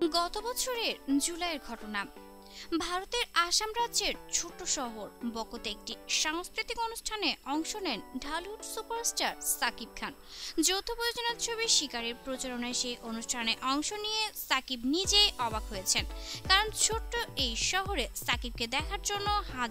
গত বছরের জুলাইয়ের ঘটনা। ভারতের আসাম রাজ্যের ছোট শহর বকোতে একটি সাংস্কৃতিক অনুষ্ঠানে অংশ নেন ঢালিউড সুপারস্টার সাকিব খান। যৌথ প্রযোজনার ছবি শিকারের প্রচারণায় সেই অনুষ্ঠানে অংশ নিয়ে সাকিব নিজেই অবাক হয়েছেন, কারণ ছোট্ট এই শহরে সাকিবকে দেখার জন্য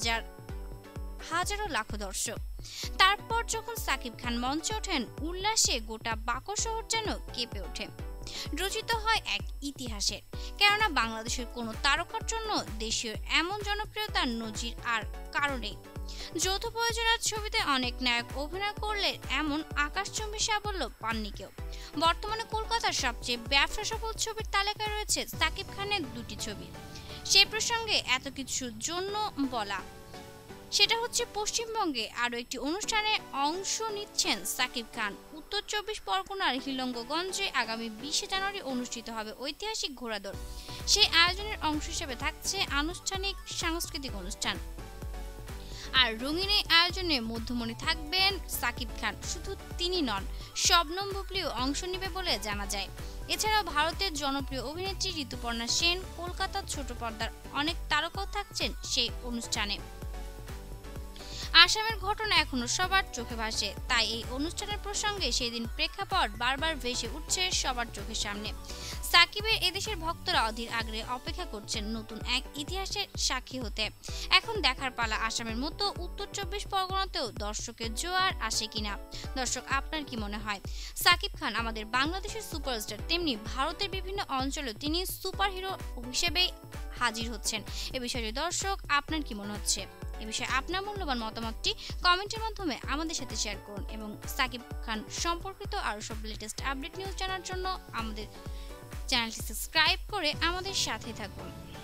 হাজারো লাখো দর্শক। তারপর যখন সাকিব খান মঞ্চে ওঠেন, উল্লাসে গোটা বাকো শহর যেন কেঁপে ওঠে। রচিত হয় এক ইতিহাসের, কেননা বাংলাদেশের কোনো তারকার জন্য দেশীয় এমন জনপ্রিয়তার নজির আর কারণে। যৌথ প্রযোজনার ছবিতে অনেক নায়ক অভিনয় করলে এমন আকাশচুম্বী সাফল্য পাননি কেউ। বর্তমানে কলকাতার সবচেয়ে ব্যবসা সফল ছবির তালিকায় রয়েছে সাকিব খানের দুটি ছবি। সে প্রসঙ্গে এত কিছুর জন্য বলা, সেটা হচ্ছে পশ্চিমবঙ্গে আরও একটি অনুষ্ঠানে অংশ নিচ্ছেন সাকিব খান। উত্তর 24 পরগনার হিলঙ্গগঞ্জে আগামী 20 জানুয়ারি অনুষ্ঠিত হবে ঐতিহাসিক ঘোড়াদৌড়। সেই আয়োজনের অংশ হিসেবে থাকছে আনুষ্ঠানিক সাংস্কৃতিক অনুষ্ঠান। আর রঙিন এই আয়োজনে মধ্যমণি থাকবেন সাকিব খান। শুধু তিনি নন, শবনম বুবলিও অংশ নেবে বলে জানা যায়। এছাড়াও ভারতের জনপ্রিয় অভিনেত্রী ঋতুপর্ণা সেন, কলকাতার ছোট পর্দার অনেক তারকাও থাকছেন সেই অনুষ্ঠানে। আসামের ঘটনা এখনো সবার চোখে ভাসে, তাই এই অনুষ্ঠানের প্রসঙ্গে সেদিন প্রেক্ষাপট বারবার ভেসে উঠছে সবার চোখের সামনে। সাকিবের এদেশের ভক্তরা অধীর আগ্রহে অপেক্ষা করছেন নতুন এক ইতিহাসের সাক্ষী হতে। এখন দেখার পালা আসামের মতো উত্তর 24 পরগনাতেও দর্শকের জোয়ার আসে কিনা। দর্শক, আপনার কি মনে হয়? সাকিব খান আমাদের বাংলাদেশের সুপারস্টার, তেমনি ভারতের বিভিন্ন অঞ্চলে তিনি সুপার হিরো হিসেবেই হাজির হচ্ছেন। এ বিষয়ে দর্শক, আপনার কি মনে হচ্ছে? এ বিষয়ে আপনার মূল্যবান মতামতটি কমেন্টের মাধ্যমে আমাদের সাথে শেয়ার করুন, এবং সাকিব খান সম্পর্কিত আরও সব লেটেস্ট আপডেট নিউজ জানার জন্য আমাদের চ্যানেলটি সাবস্ক্রাইব করে আমাদের সাথে থাকুন।